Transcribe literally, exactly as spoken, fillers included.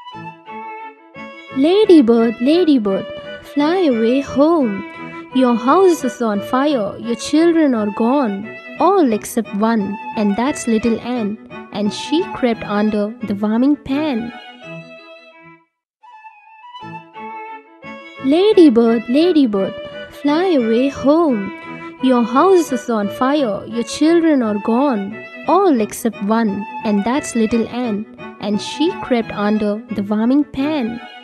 Ladybird, Ladybird, fly away home. Your house is on fire, your children are gone, all except one, and that's little Anne, and she crept under the warming pan. Ladybird, Ladybird, fly away home. Your house is on fire, your children are gone, all except one, and that's little Anne, and she crept under the warming pan.